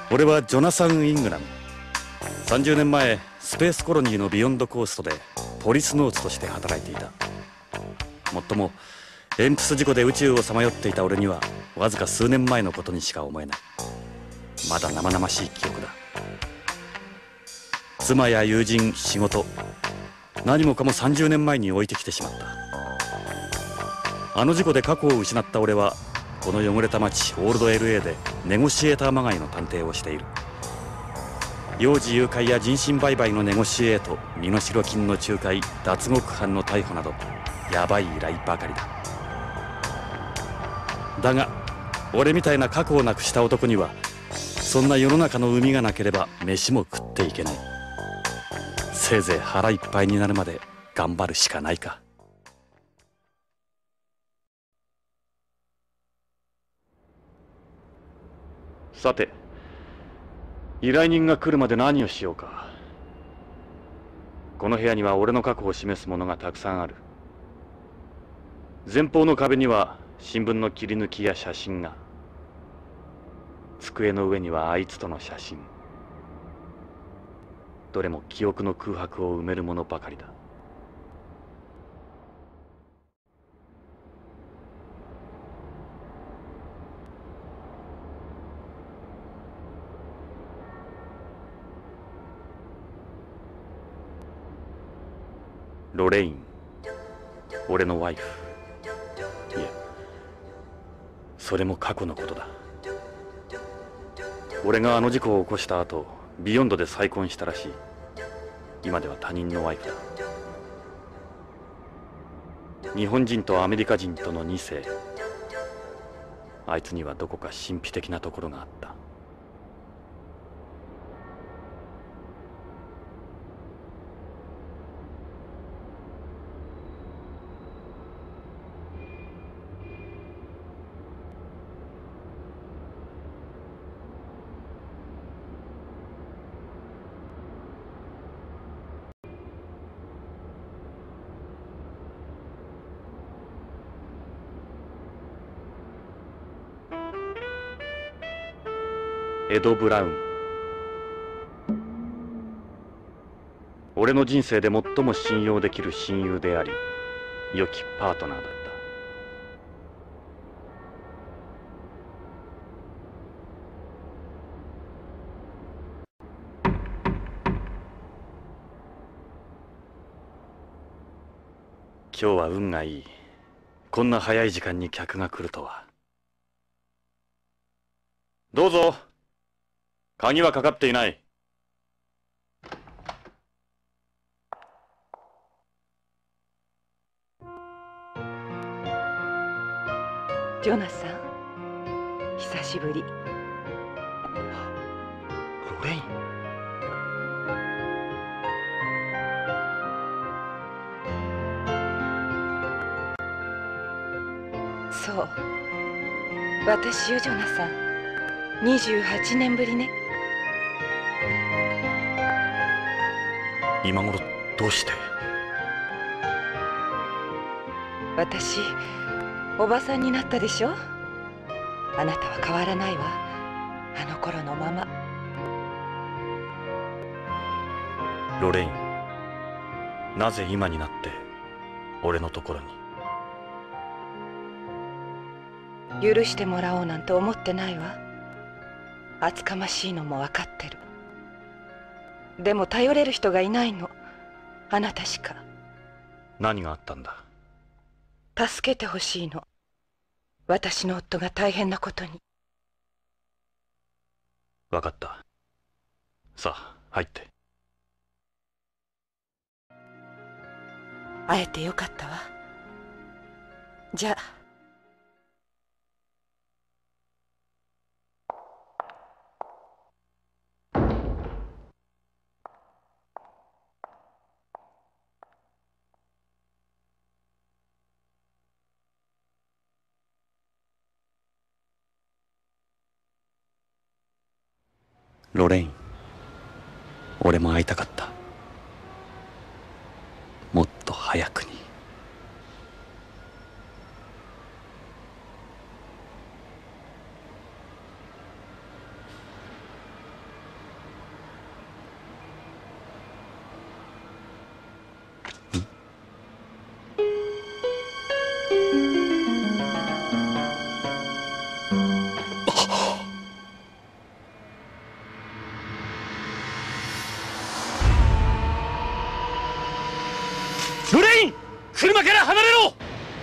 俺はジョナサン・イングラム。30年前スペースコロニーのビヨンドコーストでポリスノーツとして働いていた。もっともエンプス事故で宇宙をさまよっていた俺にはわずか数年前のことにしか思えない。まだ生々しい記憶だ。妻や友人、仕事、何もかも30年前に置いてきてしまった。あの事故で過去を失った俺はこの汚れた街オールド LA でネゴシエーターまがいの探偵をしている。幼児誘拐や人身売買のネゴシエート、身代金の仲介、脱獄犯の逮捕などヤバい依頼ばかりだ。だが俺みたいな過去をなくした男にはそんな世の中の海がなければ飯も食っていけない。せいぜい腹いっぱいになるまで頑張るしかないか。さて、依頼人が来るまで何をしようか。この部屋には俺の過去を示すものがたくさんある。前方の壁には新聞の切り抜きや写真が。机の上にはあいつとの写真。どれも記憶の空白を埋めるものばかりだ。ロレイン、俺のワイフ。いや、それも過去のことだ。俺があの事故を起こした後、ビヨンドで再婚したらしい。今では他人のワイフだ。日本人とアメリカ人との2世。あいつにはどこか神秘的なところがあった。エド・ブラウン。俺の人生で最も信用できる親友であり、良きパートナーだった。今日は運がいい。こんな早い時間に客が来るとは。どうぞ。鍵はかかっていない。 ジョナサン、久しぶり。 ロレイン。 そう、私よジョナサン。28年ぶりね。 今頃どうして？ 私おばさんになったでしょ。あなたは変わらないわ、あの頃のまま。 ロレイン、なぜ今になって俺のところに？ 許してもらおうなんて思ってないわ。厚かましいのも分かってる。でも頼れる人がいないの、あなたしか。 何があったんだ？ 助けてほしいの、私の夫が大変なことに。 分かった。さあ入って。 会えてよかったわ。じゃあ。 ロレイン、俺も会いたかった。もっと早くに。 車から離れろ。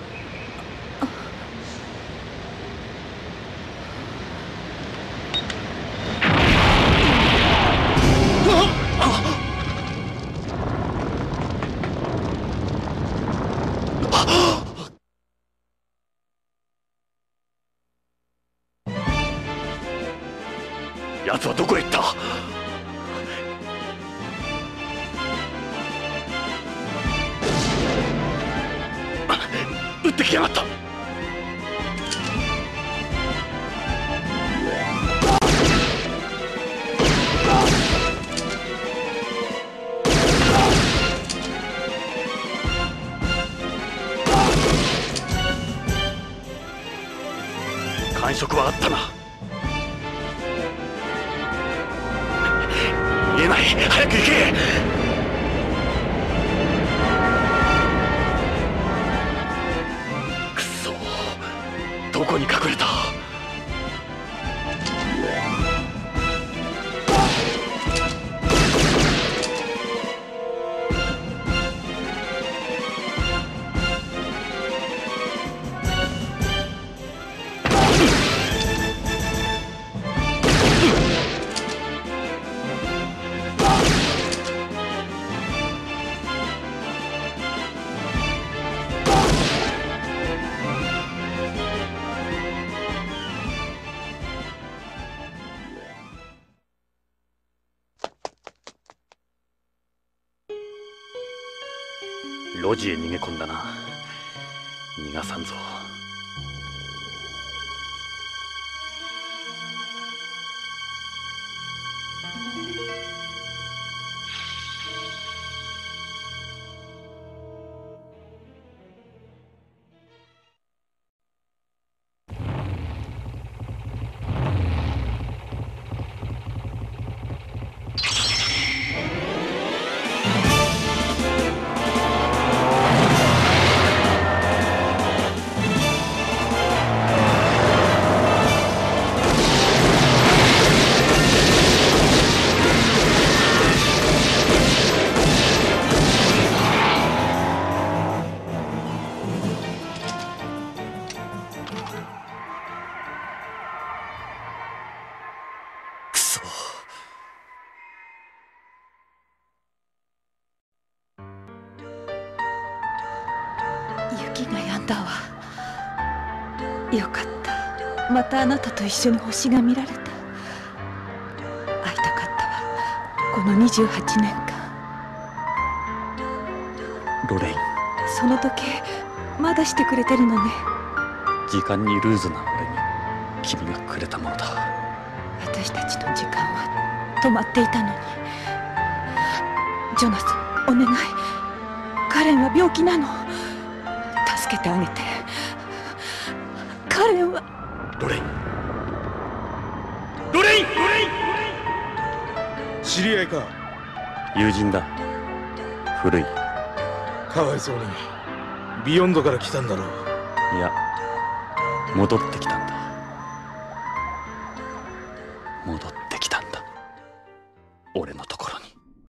奴はどこへ行った？撃ってきやがった。感触はあったな。見えない。早く行け。くそ、どこに隠れた？路地へ逃げ込んだな。逃がさんぞ。 雪が止んだわ。よかった。またあなたと一緒に星が見られた。会いたかったわ、この28年間。 ロレイン、 その時計まだしてくれてるのね。 時間にルーズな俺に君がくれたものだ。 私たちの時間は止まっていたのに。ジョナサン、お願い。カレンは病気なの。助けてあげて。カレンは。 ロレイン、ロレイン、ロレイン。 知り合いか？ 友人だ。古い。 かわいそうに。ビヨンドから来たんだろう。 いや、戻ってきたんだ。